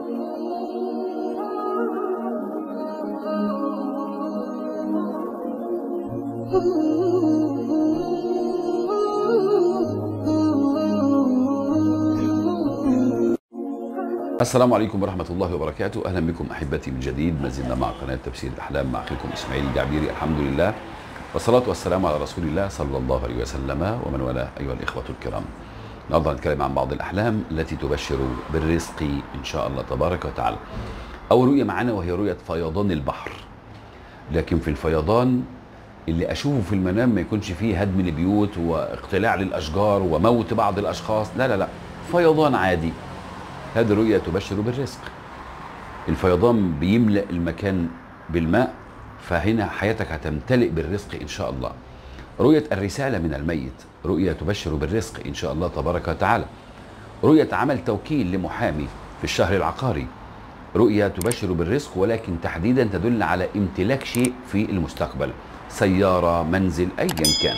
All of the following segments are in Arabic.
السلام عليكم ورحمة الله وبركاته. أهلا بكم أحبتي من جديد. ما زلنا مع قناة تفسير الأحلام مع أخيكم إسماعيل الجعبيري، الحمد لله والصلاة والسلام على رسول الله صلى الله عليه وسلم ومن والاه. أيها الإخوة الكرام، النهارده هنتكلم عن بعض الأحلام التي تبشر بالرزق إن شاء الله تبارك وتعالى. أول رؤية معانا وهي رؤية فيضان البحر، لكن في الفيضان اللي أشوفه في المنام ما يكونش فيه هدم البيوت واقتلاع للأشجار وموت بعض الأشخاص، لا، فيضان عادي. هذه الرؤية تبشر بالرزق. الفيضان بيملأ المكان بالماء، فهنا حياتك هتمتلئ بالرزق إن شاء الله. رؤية الرسالة من الميت رؤية تبشر بالرزق إن شاء الله تبارك وتعالى. رؤية عمل توكيل لمحامي في الشهر العقاري رؤية تبشر بالرزق، ولكن تحديدا تدل على امتلاك شيء في المستقبل، سيارة، منزل، أيا كان.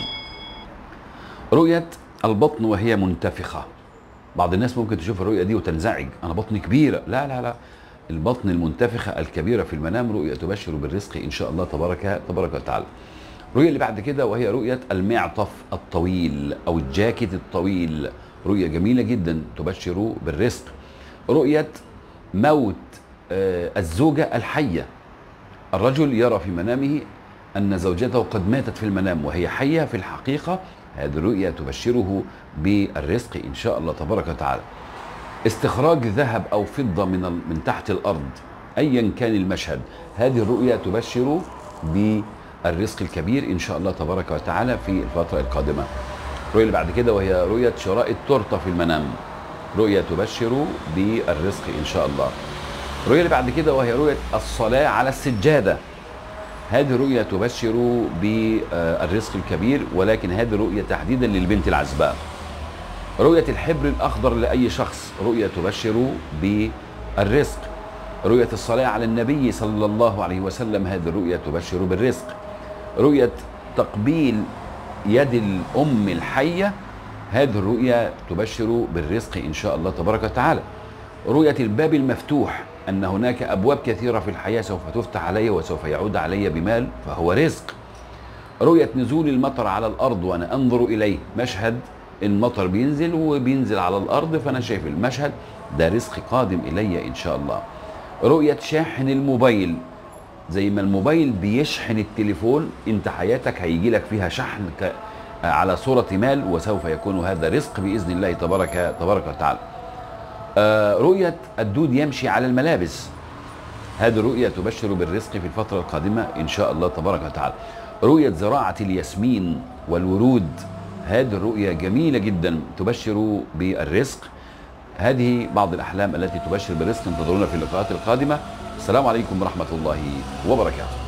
رؤية البطن وهي منتفخة. بعض الناس ممكن تشوف الرؤية دي وتنزعج، أنا بطني كبيرة. لا، البطن المنتفخة الكبيرة في المنام رؤية تبشر بالرزق إن شاء الله تبارك وتعالى. الرؤية اللي بعد كده وهي رؤية المعطف الطويل أو الجاكيت الطويل، رؤية جميلة جدا تبشر بالرزق. رؤية موت الزوجة الحية. الرجل يرى في منامه أن زوجته قد ماتت في المنام وهي حية في الحقيقة، هذه الرؤية تبشره بالرزق إن شاء الله تبارك وتعالى. استخراج ذهب أو فضة من تحت الأرض أيا كان المشهد، هذه الرؤية تبشر بالرزق الكبير إن شاء الله تبارك وتعالى في الفترة القادمة. الرؤية اللي بعد كده وهي رؤية شراء التورتة في المنام، رؤية تبشر بالرزق إن شاء الله. الرؤية اللي بعد كده وهي رؤية الصلاة على السجادة، هذه رؤية تبشر بالرزق الكبير، ولكن هذه رؤية تحديدا للبنت العزباء. رؤية الحبر الأخضر لأي شخص رؤية تبشر بالرزق. رؤية الصلاة على النبي صلى الله عليه وسلم، هذه الرؤية تبشر بالرزق. رؤية تقبيل يد الأم الحية، هذه الرؤية تبشر بالرزق إن شاء الله تبارك وتعالى. رؤية الباب المفتوح، أن هناك أبواب كثيرة في الحياة سوف تفتح علي وسوف يعود علي بمال، فهو رزق. رؤية نزول المطر على الأرض وأنا أنظر إليه، مشهد المطر بينزل على الأرض، فأنا شايف المشهد ده رزق قادم إلي إن شاء الله. رؤية شاحن الموبايل، زي ما الموبايل بيشحن التليفون، أنت حياتك هيجي لك فيها شحن على صورة مال، وسوف يكون هذا رزق بإذن الله تبارك وتعالى. رؤية الدود يمشي على الملابس، هذه الرؤية تبشر بالرزق في الفترة القادمة إن شاء الله تبارك وتعالى. رؤية زراعة الياسمين والورود، هذه الرؤية جميلة جدا تبشر بالرزق. هذه بعض الأحلام التي تبشر بالرزق، انتظرونا في اللقاءات القادمة. السلام عليكم ورحمة الله وبركاته.